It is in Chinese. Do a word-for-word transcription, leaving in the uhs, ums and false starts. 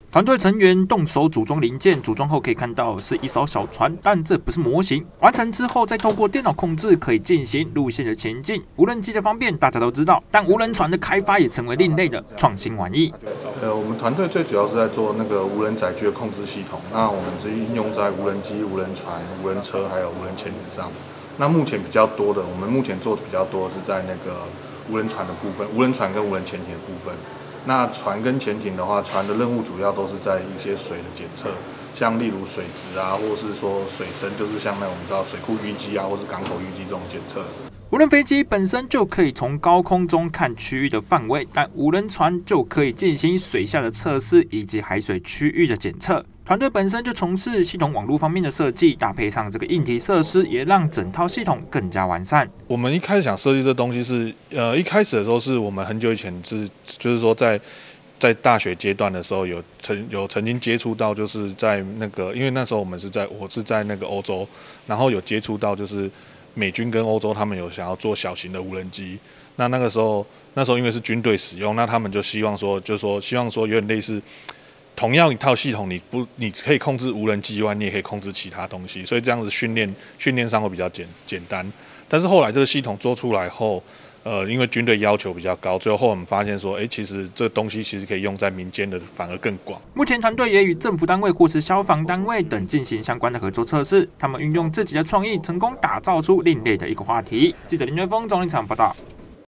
团队成员动手组装零件，组装后可以看到是一艘小船，但这不是模型。完成之后，再透过电脑控制，可以进行路线的前进。无人机的方便大家都知道，但无人船的开发也成为另类的创新玩意。 呃，我们团队最主要是在做那个无人载具的控制系统，那我们是应用在无人机、无人船、无人车还有无人潜艇上。那目前比较多的，我们目前做的比较多的是在那个无人船的部分，无人船跟无人潜艇的部分。那船跟潜艇的话，船的任务主要都是在一些水的检测，像例如水质啊，或是说水深，就是像那种你知道水库淤积啊，或是港口淤积这种检测。 无人飞机本身就可以从高空中看区域的范围，但无人船就可以进行水下的测试以及海水区域的检测。团队本身就从事系统网络方面的设计，搭配上这个硬体设施，也让整套系统更加完善。 我们一开始想设计这东西是，呃，一开始的时候是我们很久以前是，就是说在在大学阶段的时候有曾有曾经接触到，就是在那个，因为那时候我们是在我是在那个欧洲，然后有接触到就是美军跟欧洲他们有想要做小型的无人机，那那个时候那时候因为是军队使用，那他们就希望说，就是说希望说有点类似。同样一套系统，你不你可以控制无人机以外，你也可以控制其他东西，所以这样子训练训练上会比较简简单。但是后来这个系统做出来后，呃，因为军队要求比较高，最后我们发现说，哎，其实这个东西其实可以用在民间的，反而更广。 目前团队也与政府单位或是消防单位等进行相关的合作测试，他们运用自己的创意，成功打造出另类的一个话题。记者林元峰、钟林场报道。